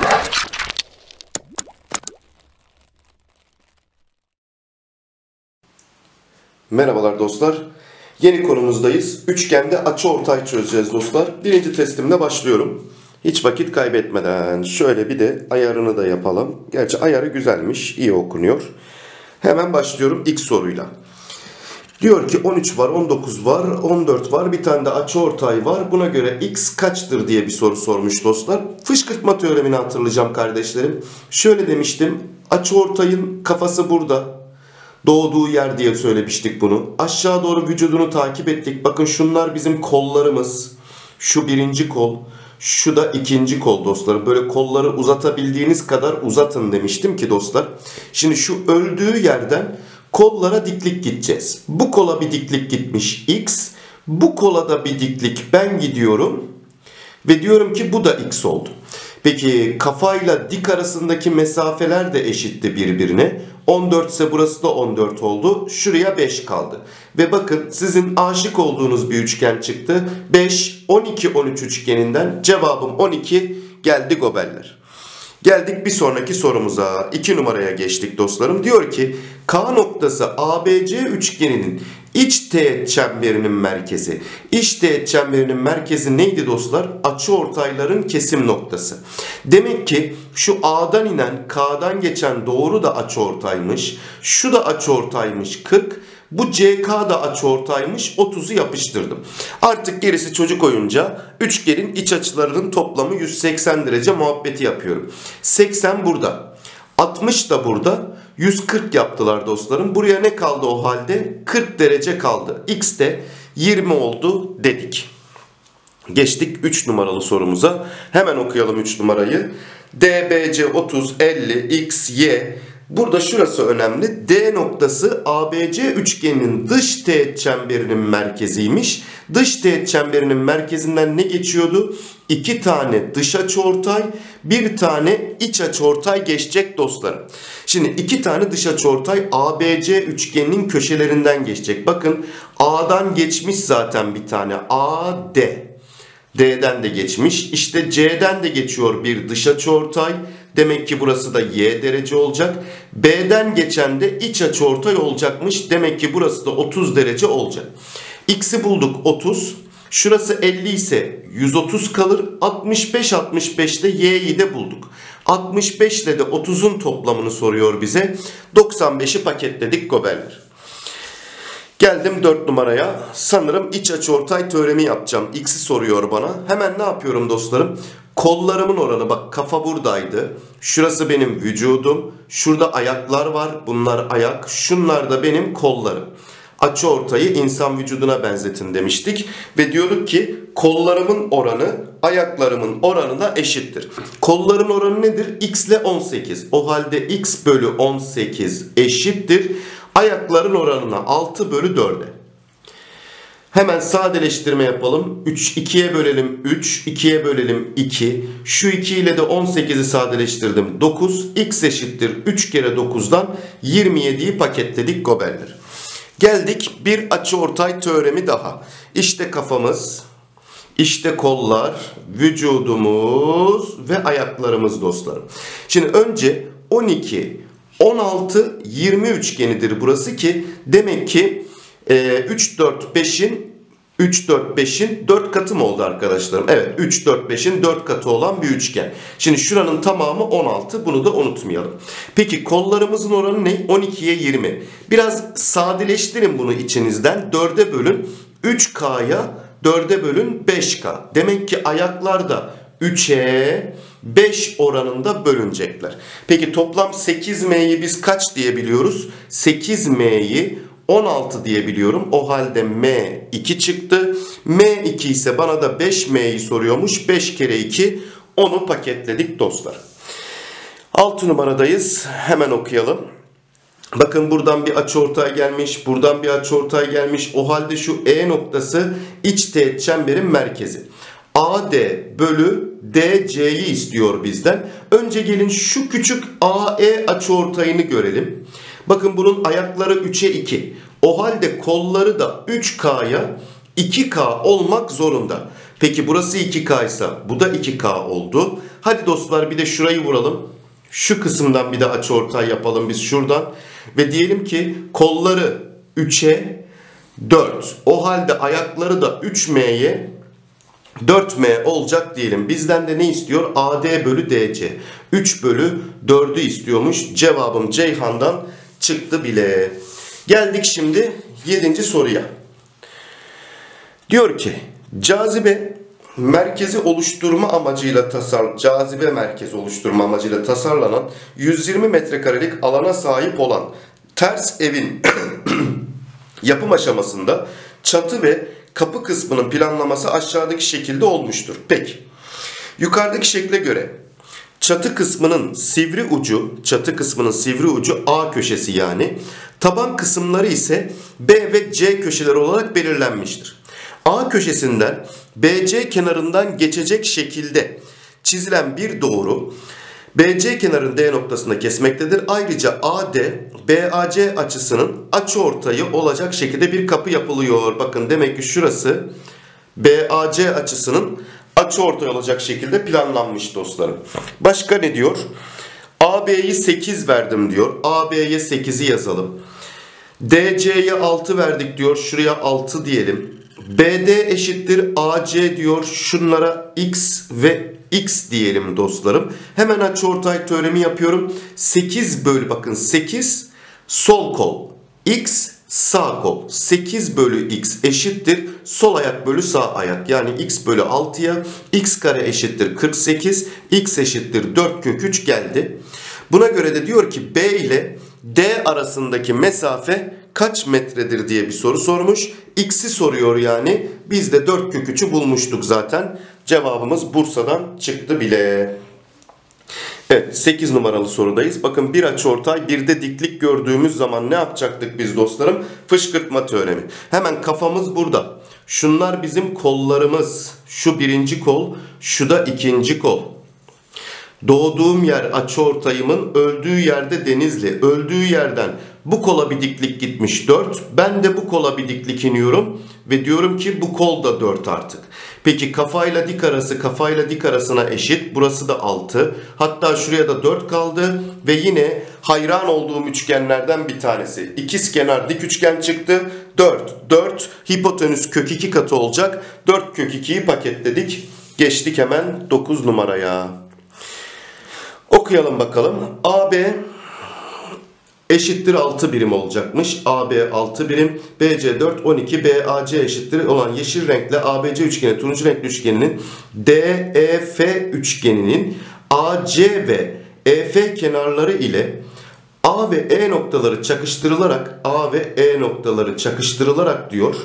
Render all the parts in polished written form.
Merhabalar dostlar. Yeni konumuzdayız. Üçgende açıortay çözeceğiz dostlar. Birinci testimle başlıyorum. Hiç vakit kaybetmeden şöyle bir de ayarını da yapalım. Gerçi ayarı güzelmiş, iyi okunuyor. Hemen başlıyorum ilk soruyla. Diyor ki 13 var, 19 var, 14 var. Bir tane de açıortay var. Buna göre x kaçtır diye bir soru sormuş dostlar. Fışkırtma teoremini hatırlayacağım kardeşlerim. Şöyle demiştim. Açıortayın kafası burada. Doğduğu yer diye söylemiştik bunu. Aşağı doğru vücudunu takip ettik. Bakın şunlar bizim kollarımız. Şu birinci kol. Şu da ikinci kol dostlar. Böyle kolları uzatabildiğiniz kadar uzatın demiştim ki dostlar. Şimdi şu öldüğü yerden kollara diklik gideceğiz. Bu kola bir diklik gitmiş x. Bu kola da bir diklik ben gidiyorum. Ve diyorum ki bu da x oldu. Peki kafayla dik arasındaki mesafeler de eşitti birbirine. 14 ise burası da 14 oldu. Şuraya 5 kaldı. Ve bakın sizin aşık olduğunuz bir üçgen çıktı. 5, 12, 13 üçgeninden cevabım 12 geldi gobeller. Geldik bir sonraki sorumuza. 2 numaraya geçtik dostlarım. Diyor ki K noktası ABC üçgeninin iç teğet çemberinin merkezi. İç teğet çemberinin merkezi neydi dostlar? Açıortayların kesim noktası. Demek ki şu A'dan inen K'dan geçen doğru da açıortaymış. Şu da açıortaymış 40. Bu CK da açıortaymış 30'u yapıştırdım. Artık gerisi çocuk oyunca üçgenin iç açılarının toplamı 180 derece muhabbeti yapıyorum. 80 burada. 60 da burada. 140 yaptılar dostlarım. Buraya ne kaldı o halde? 40 derece kaldı. X de 20 oldu dedik. Geçtik 3 numaralı sorumuza. Hemen okuyalım 3 numarayı. DBC 30, 50, X, Y. Burada şurası önemli. D noktası ABC üçgeninin dış teğet çemberinin merkeziymiş. Dış teğet çemberinin merkezinden ne geçiyordu? 2 tane dış açıortay, bir tane iç açıortay geçecek dostlarım. Şimdi 2 tane dış açıortay ABC üçgeninin köşelerinden geçecek. Bakın A'dan geçmiş zaten bir tane. AD. D'den de geçmiş. İşte C'den de geçiyor bir dış açıortay. Demek ki burası da y derece olacak. B'den geçen de iç açıortay olacakmış. Demek ki burası da 30 derece olacak. X'i bulduk 30. Şurası 50 ise 130 kalır. 65 65'te y'yi de bulduk. 65 ile de 30'un toplamını soruyor bize. 95'i paketledik goberler. Geldim 4 numaraya. Sanırım iç açıortay teoremi yapacağım. X'i soruyor bana. Hemen ne yapıyorum dostlarım? Kollarımın oranı, bak kafa buradaydı. Şurası benim vücudum. Şurada ayaklar var. Bunlar ayak. Şunlar da benim kollarım. Açıortayı insan vücuduna benzetin demiştik. Ve diyorduk ki kollarımın oranı ayaklarımın oranına eşittir. Kolların oranı nedir? X ile 18. O halde X bölü 18 eşittir. Ayakların oranına 6 bölü 4'e. Hemen sadeleştirme yapalım. 2'ye bölelim 3, 2'ye bölelim 2. Şu 2 ile de 18'i sadeleştirdim. 9, x eşittir 3 kere 9'dan 27'yi paketledik goberler. Geldik bir açıortay teoremi daha. İşte kafamız, işte kollar, vücudumuz ve ayaklarımız dostlarım. Şimdi önce 12, 16, 20 üçgenidir burası ki demek ki 3, 4, 5'in 4 katı mı oldu arkadaşlarım? Evet, 3, 4, 5'in 4 katı olan bir üçgen. Şimdi şuranın tamamı 16. Bunu da unutmayalım. Peki kollarımızın oranı ne? 12'ye 20. Biraz sadeleştirin bunu içinizden. 4'e bölün 3K'ya, 4'e bölün 5K. Demek ki ayaklar da 3'e 5 oranında bölünecekler. Peki toplam 8M'yi biz kaç diyebiliyoruz? 8M'yi 16 diyebiliyorum. O halde M 2 çıktı. M 2 ise bana da 5M'yi soruyormuş. 5 kere 2 onu paketledik dostlar. 6 numaradayız. Hemen okuyalım. Bakın buradan bir açıortay gelmiş. Buradan bir açıortay gelmiş. O halde şu E noktası iç teğet çemberin merkezi. AD bölü DC'yi istiyor bizden. Önce gelin şu küçük AE açıortayını görelim. Bakın bunun ayakları 3'e 2. O halde kolları da 3K'ya 2K olmak zorunda. Peki burası 2K ise bu da 2K oldu. Hadi dostlar bir de şurayı vuralım. Şu kısımdan bir de açıortay yapalım biz şuradan. Ve diyelim ki kolları 3'e 4. O halde ayakları da 3M'ye 4M olacak diyelim. Bizden de ne istiyor? AD bölü DC. 3 bölü 4'ü istiyormuş. Cevabım Ceyhan'dan çıktı bile. Geldik şimdi 7. soruya. Diyor ki cazibe merkezi oluşturma amacıyla tasarlanan 120 metrekarelik alana sahip olan ters evin yapım aşamasında çatı ve kapı kısmının planlaması aşağıdaki şekilde olmuştur. Peki, yukarıdaki şekle göre çatı kısmının sivri ucu A köşesi yani, taban kısımları ise B ve C köşeleri olarak belirlenmiştir. A köşesinden BC kenarından geçecek şekilde çizilen bir doğru BC kenarını D noktasında kesmektedir. Ayrıca AD BAC açısının açıortayı olacak şekilde bir kapı yapılıyor. Bakın demek ki şurası BAC açısının açıortay olacak şekilde planlanmış dostlarım. Başka ne diyor? AB'yi 8 verdim diyor. AB'ye 8'i yazalım. DC'ye 6 verdik diyor. Şuraya 6 diyelim. BD eşittir AC diyor. Şunlara X ve X diyelim dostlarım. Hemen açıortay teoremi yapıyorum. 8 bölü bakın 8 sol kol. X sağ kol. 8 bölü X eşittir sol ayak bölü sağ ayak. Yani X bölü 6'ya X kare eşittir 48. X eşittir 4 kök 3 geldi. Buna göre de diyor ki B ile D arasındaki mesafe kaç metredir diye bir soru sormuş. X'i soruyor yani. Biz de 4 kök 3'ü bulmuştuk zaten. Cevabımız Bursa'dan çıktı bile. Evet, 8 numaralı sorudayız. Bakın bir açıortay bir de diklik gördüğümüz zaman ne yapacaktık biz dostlarım? Fışkırtma teoremi. Hemen kafamız burada. Şunlar bizim kollarımız. Şu birinci kol, şu da ikinci kol. Doğduğum yer açıortayımın, öldüğü yerde Denizli. Öldüğü yerden bu kola bir diklik gitmiş 4. Ben de bu kola bir diklik iniyorum ve diyorum ki bu kol da 4 artık. Peki kafayla dik arasına eşit. Burası da 6. Hatta şuraya da 4 kaldı ve yine hayran olduğum üçgenlerden bir tanesi. İkizkenar dik üçgen çıktı. 4. 4 hipotenüs kök 2 katı olacak. 4 kök 2'yi paketledik. Geçtik hemen 9 numaraya. Okuyalım bakalım. AB eşittir 6 birim olacakmış. AB 6 birim. BC 4, 12. BAC eşittir olan yeşil renkle ABC üçgeni, turuncu renkli üçgeninin DEF üçgeninin AC ve EF kenarları ile A ve E noktaları çakıştırılarak diyor.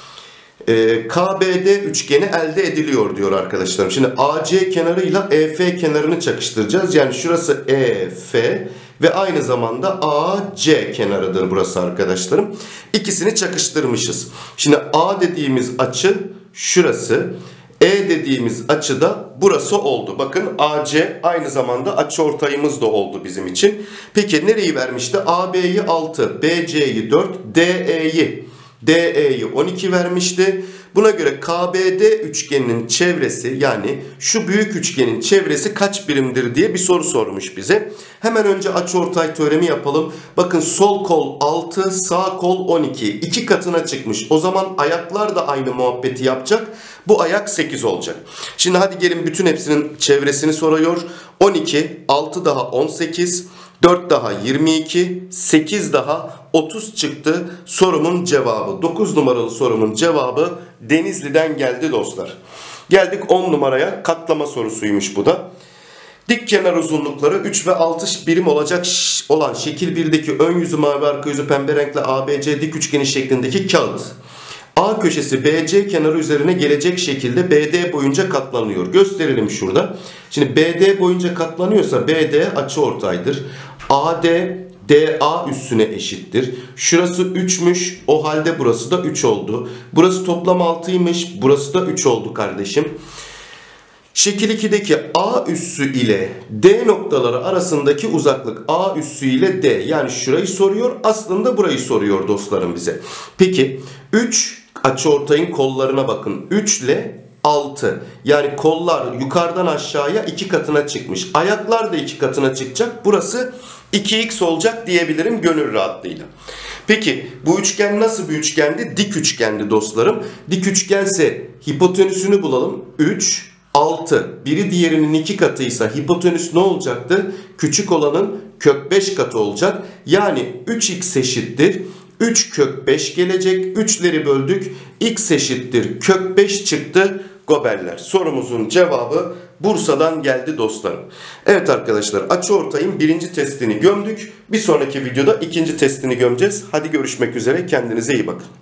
KBD üçgeni elde ediliyor diyor arkadaşlarım. Şimdi AC kenarıyla EF kenarını çakıştıracağız. Yani şurası EF ve aynı zamanda AC kenarıdır burası arkadaşlarım. İkisini çakıştırmışız. Şimdi A dediğimiz açı şurası. E dediğimiz açı da burası oldu. Bakın AC aynı zamanda açıortayımız da oldu bizim için. Peki nereyi vermişti? AB'yi 6, BC'yi 4, DE'yi 12 vermişti. Buna göre KBD üçgeninin çevresi yani şu büyük üçgenin çevresi kaç birimdir diye bir soru sormuş bize. Hemen önce açıortay teoremi yapalım. Bakın sol kol 6, sağ kol 12. 2 katına çıkmış. O zaman ayaklar da aynı muhabbeti yapacak. Bu ayak 8 olacak. Şimdi hadi gelin bütün hepsinin çevresini soruyor. 12, 6 daha 18, 4 daha 22, 8 daha 30 çıktı. Sorumun cevabı. 9 numaralı sorumun cevabı Denizli'den geldi dostlar. Geldik 10 numaraya. Katlama sorusuymuş bu da. Dik kenar uzunlukları 3 ve 6 birim olacak olan şekil 1'deki ön yüzü mavi arka yüzü pembe renkli ABC dik üçgeni şeklindeki kağıt A köşesi BC kenarı üzerine gelecek şekilde BD boyunca katlanıyor. Gösterelim şurada. Şimdi BD boyunca katlanıyorsa BD açıortaydır. AD DA üssüne eşittir. Şurası 3'müş. O halde burası da 3 oldu. Burası toplam 6'ymış. Burası da 3 oldu kardeşim. Şekil 2'deki A üssü ile D noktaları arasındaki uzaklık A üssü ile D. Yani şurayı soruyor. Aslında burayı soruyor dostlarım bize. Peki 3 açıortayın kollarına bakın. 3 ile 6. Yani kollar yukarıdan aşağıya 2 katına çıkmış. Ayaklar da 2 katına çıkacak. Burası 2x olacak diyebilirim gönül rahatlığıyla. Peki bu üçgen nasıl bir üçgendi? Dik üçgendi dostlarım. Dik üçgense hipotenüsünü bulalım. 3, 6. Biri diğerinin 2 katıysa hipotenüs ne olacaktı? Küçük olanın kök 5 katı olacak. Yani 3x eşittir 3 kök 5 gelecek. 3'leri böldük. X eşittir kök 5 çıktı. Goberler. Sorumuzun cevabı Bursa'dan geldi dostlarım. Evet arkadaşlar, açıortayın birinci testini gömdük. Bir sonraki videoda ikinci testini gömeceğiz. Hadi görüşmek üzere. Kendinize iyi bakın.